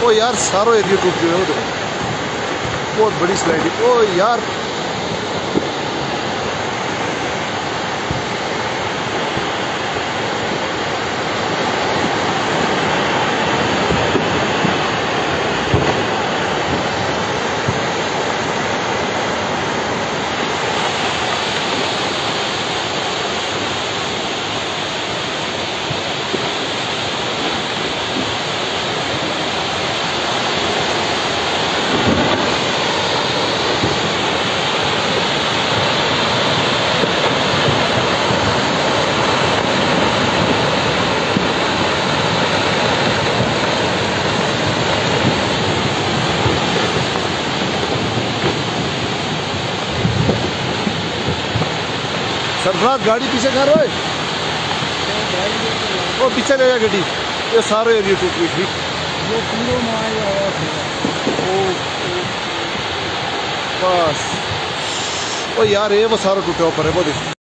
ओ यार सारो एरिया टूट गया है, बहुत बड़ी स्लाइड। ओ यार सरफराज गाड़ी पीछे कर रहे वो पीछे ले जा गड्डी। ये सारे एरिया टूट गई थी। बस ओ यार ये वो सारा टूटा ऊपर है वो देख।